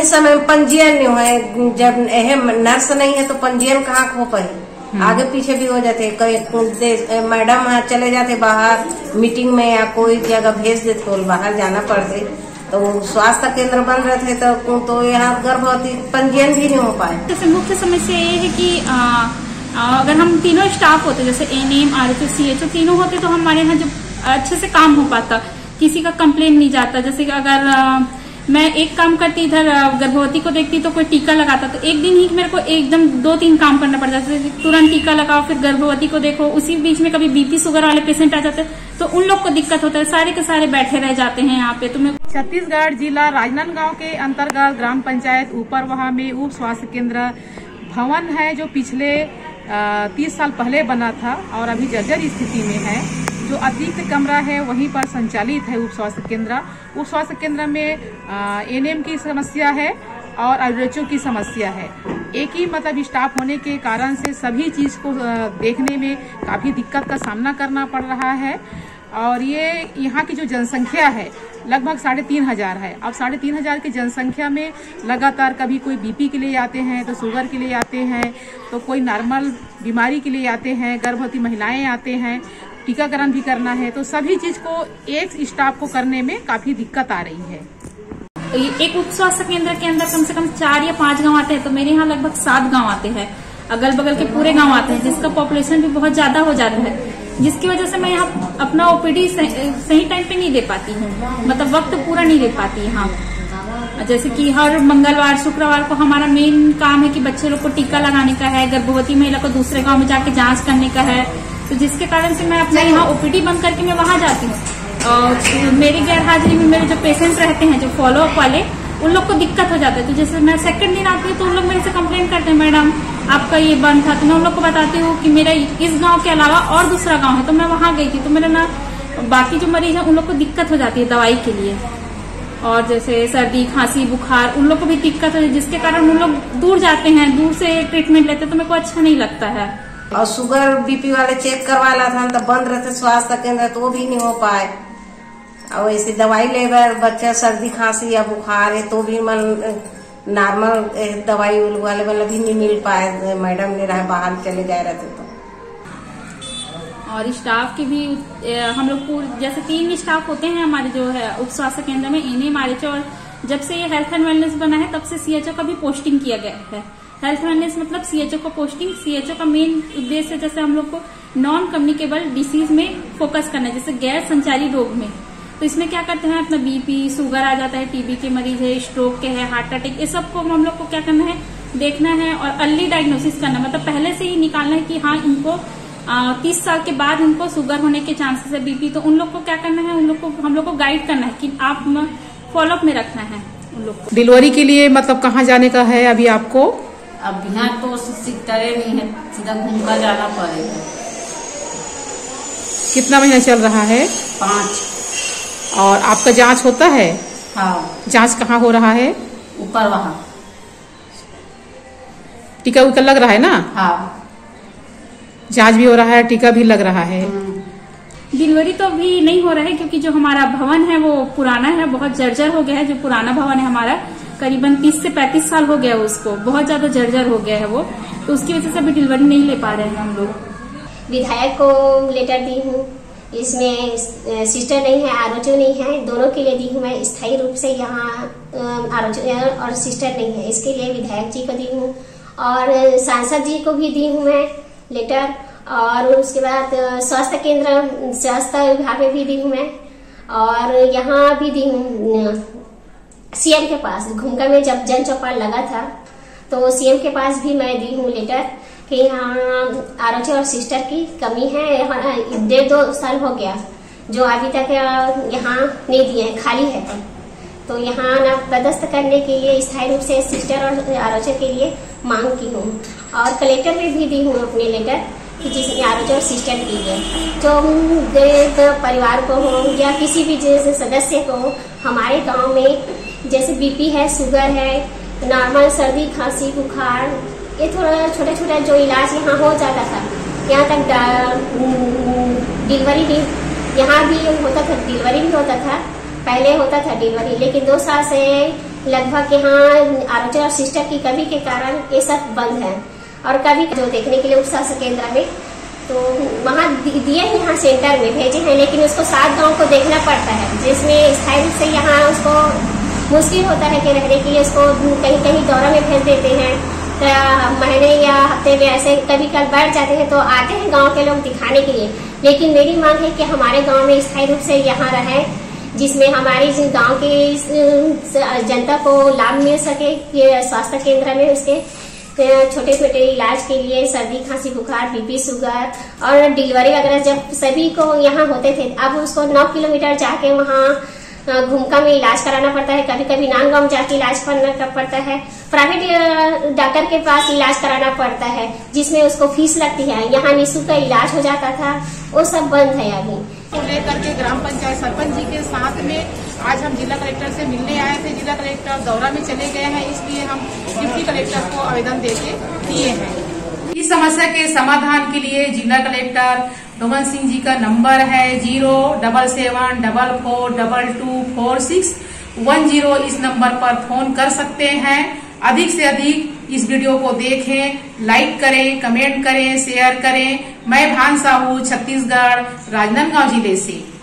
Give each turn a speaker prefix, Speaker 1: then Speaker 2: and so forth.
Speaker 1: समय पंजीयन नहीं है, जब नर्स नहीं है तो पंजीयन कहाँ हो पाए, आगे पीछे भी हो जाते। कई मैडम चले जाते बाहर मीटिंग में या कोई जगह भेज देते तो बाहर जाना पड़ते, तो स्वास्थ्य केंद्र बन रहे थे तो यहाँ गर्भवती पंजीयन भी नहीं हो पाए।
Speaker 2: जैसे मुख्य समस्या ये है कि अगर हम तीनों स्टाफ होते, जैसे एएनएम, आरएचओ, सीएचओ तीनों होते तो हमारे यहाँ जो अच्छे से काम हो पाता, किसी का कंप्लेंट नहीं जाता। जैसे कि अगर मैं एक काम करती, इधर गर्भवती को देखती तो कोई टीका लगाता, तो एक दिन ही मेरे को एकदम 2-3 काम करना पड़ जाता। तुरंत टीका लगाओ, फिर गर्भवती को देखो, उसी बीच में कभी बीपी शुगर वाले पेशेंट आ जाते तो उन लोग को दिक्कत होता है, सारे के सारे बैठे रह जाते हैं यहाँ पे। तो मैं
Speaker 3: छत्तीसगढ़ जिला राजनांदगांव के अंतर्गत ग्राम पंचायत ऊपर वहां में उप स्वास्थ्य केंद्र भवन है, जो पिछले 30 साल पहले बना था और अभी जर्जर स्थिति में है। जो अतिरिक्त कमरा है वहीं पर संचालित है उप स्वास्थ्य केंद्र। उप स्वास्थ्य केंद्र में एएनएम की समस्या है और आरएचओ की समस्या है। एक ही मतलब स्टाफ होने के कारण से सभी चीज को देखने में काफी दिक्कत का सामना करना पड़ रहा है। और ये यहाँ की जो जनसंख्या है लगभग 3,500 है। अब 3,500 की जनसंख्या में लगातार कभी कोई बीपी के लिए आते हैं, तो शुगर के लिए आते हैं, तो कोई नॉर्मल बीमारी के लिए आते हैं, गर्भवती महिलाएं आते हैं, टीकाकरण भी करना है, तो सभी चीज को एक स्टाफ को करने में काफी दिक्कत आ रही है।
Speaker 2: एक उप स्वास्थ्य केंद्र के अंदर कम से कम 4 या 5 गांव आते हैं, तो मेरे यहाँ लगभग 7 गांव आते हैं, अगल बगल के पूरे गांव आते हैं, जिसका पॉपुलेशन भी बहुत ज्यादा हो जाता है, जिसकी वजह से मैं यहाँ अपना ओपीडी सही टाइम पे नहीं दे पाती हूँ, मतलब वक्त पूरा नहीं दे पाती यहाँ। जैसे कि हर मंगलवार शुक्रवार को हमारा मेन काम है कि बच्चे लोग को टीका लगाने का है, गर्भवती महिला को दूसरे गांव में जाके जांच करने का है, तो जिसके कारण से मैं अपना यहाँ ओपीडी बंद करके मैं वहां जाती हूँ। और मेरी गैर हाजिरी में मेरे जो पेशेंट रहते हैं, जो फॉलोअप वाले, उन लोग को दिक्कत हो जाता है। तो जैसे मैं सेकंड दिन आती हूँ तो उन लोग मेरे से कंप्लेन करते हैं, मैडम आपका ये बंद था। तो मैं उन लोग को बताती हूँ कि मेरा इस गांव के अलावा और दूसरा गांव है, तो मैं वहां गई थी, तो मेरा ना बाकी जो मरीज है उन लोग को दिक्कत हो जाती है दवाई के लिए। और जैसे सर्दी खांसी बुखार उन लोग को भी दिक्कत हो जाती है, जिसके कारण उन लोग दूर जाते हैं, दूर से ट्रीटमेंट लेते हैं, तो मेरे को अच्छा नहीं लगता है।
Speaker 1: और शुगर बीपी वाले चेक करवाना था तो बंद रहते स्वास्थ्य केंद्र, तो वो भी नहीं हो पाए। और ऐसे दवाई लेकर बच्चा सर्दी खांसी या बुखार है तो भी नॉर्मल दवाई वाले मतलब भी नहीं मिल पाए, मैडम ने रहा बाहर चले गए रहते तो।
Speaker 2: और स्टाफ की भी हम लोग पूरे जैसे 3 स्टाफ होते हैं हमारे जो है उप स्वास्थ्य केंद्र में, एएनएम, आरएचओ, और जब से ये हेल्थ एंड वेलनेस बना है तब से सीएचओ का भी पोस्टिंग किया गया है। हेल्थ वेलनेस मतलब सीएचओ का पोस्टिंग, सीएचओ का मेन उद्देश्य जैसे हम लोग को नॉन कम्युनिकेबल डिसीज में फोकस करना है, जैसे गैर संचारी रोग में। तो इसमें क्या करते हैं, अपना बीपी शुगर आ जाता है, टीबी के मरीज है, स्ट्रोक के है, हार्ट अटैक, ये सब को हम लोग को क्या करना है, देखना है और अर्ली डायग्नोसिस करना, मतलब पहले से ही निकालना है कि हाँ इनको 30 साल के बाद इनको शुगर होने के चांसेस है, बीपी। तो उन लोग को क्या करना है, उन लोग को हम लोग को गाइड करना है कि आप फॉलोअप में रखना है उन लोग को।
Speaker 3: डिलीवरी के लिए मतलब कहाँ जाने का है अभी आपको?
Speaker 4: अब यहाँ तो सिकटरे नहीं है, सीधा घूमकर जाना पड़ेगा।
Speaker 3: कितना महीना चल रहा है?
Speaker 4: 5।
Speaker 3: और आपका जांच होता है?
Speaker 4: हाँ।
Speaker 3: जांच कहाँ हो रहा है?
Speaker 4: ऊपर वहाँ।
Speaker 3: टीका उका लग रहा है ना?
Speaker 4: हाँ।
Speaker 3: जांच भी हो रहा है, टीका भी लग रहा है।
Speaker 2: डिलीवरी तो अभी नहीं हो रहा है क्योंकि जो हमारा भवन है वो पुराना है, बहुत जर्जर हो गया है। जो पुराना भवन है हमारा करीबन 30 से 35 साल हो गया है, उसको बहुत ज्यादा जर्जर हो गया है वो, तो उसकी वजह से अभी डिलीवरी नहीं ले पा रहे हैं हम लोग।
Speaker 5: विधायक को लेटर दी हूँ, इसमें सिस्टर नहीं है, आरएचओ नहीं है, दोनों के लिए दी हूँ मैं। स्थायी रूप से यहाँ आरएचओ और सिस्टर नहीं है, इसके लिए विधायक जी को दी हूँ और सांसद जी को भी दी हूँ मैं लेटर। और उसके बाद स्वास्थ्य केंद्र स्वास्थ्य विभाग में भी दी हूँ मैं, और यहाँ भी दी हूँ सीएम के पास। घुमका में जब जन चौपाल लगा था तो सीएम के पास भी मैं दी हूँ लेटर कि यहाँ आरएचओ और सिस्टर की कमी है। 1.5-2 साल हो गया जो अभी तक यहाँ नहीं दिए, खाली है। तो यहाँ ना पदस्थ करने के लिए स्थायी रूप से सिस्टर और आरएचओ के लिए मांग की हूँ। और कलेक्टर में भी दी हूँ अपने लेटर कि जिसमें आरएचओ और सिस्टर की है, जो गरीब परिवार को हो या किसी भी जैसे सदस्य को हो, हमारे गांव में जैसे बीपी है, शुगर है, नॉर्मल सर्दी खांसी बुखार, ये थोड़ा छोटा छोटा जो इलाज यहाँ हो जाता था। यहाँ तक डिलीवरी भी यहाँ भी होता था, डिलीवरी भी होता था, पहले होता था डिलीवरी, लेकिन 2 साल से लगभग यहाँ आरोग्य और सिस्टर की कमी के कारण ये सब बंद है। और कभी जो देखने के लिए उप स्वास्थ्य केंद्र में तो वहाँ दिए यहाँ सेंटर में भेजे हैं, लेकिन उसको 7 गांव को देखना पड़ता है, जिसमें स्थायी रूप से यहाँ उसको मुश्किल होता है कि रहने के लिए उसको कहीं कहीं दौरा में भेज देते हैं, महीने या हफ्ते में ऐसे कभी कल बैठ जाते हैं तो आते हैं गांव के लोग दिखाने के लिए। लेकिन मेरी मांग है कि हमारे गांव में स्थायी रूप से यहाँ रहे, जिसमें हमारी गांव की जनता को लाभ मिल सके। स्वास्थ्य केंद्र में उसके छोटे छोटे इलाज के लिए सर्दी खांसी बुखार बीपी शुगर और डिलीवरी वगैरह जब सभी को यहाँ होते थे, अब उसको 9 किलोमीटर जाके वहाँ घुमका में इलाज कराना पड़ता है, कभी कभी नानगांव जाके इलाज करना पड़ता है, प्राइवेट डॉक्टर के पास इलाज कराना पड़ता है जिसमें उसको फीस लगती है। यहाँ निःशुल्क का इलाज हो जाता था, वो सब बंद है अभी।
Speaker 3: को लेकर के ग्राम पंचायत सरपंच जी के साथ में आज हम जिला कलेक्टर से मिलने आए थे। जिला कलेक्टर दौरा में चले गए हैं, इसलिए हम डिप्टी कलेक्टर को आवेदन देके दिए हैं। इस समस्या के समाधान के लिए जिला कलेक्टर डोमन सिंह जी का नंबर है 07774224610। इस नंबर पर फोन कर सकते हैं। अधिक से अधिक इस वीडियो को देखें, लाइक करें, कमेंट करें, शेयर करें। मैं भान साहू, छत्तीसगढ़, राजनांदगांव जिले से।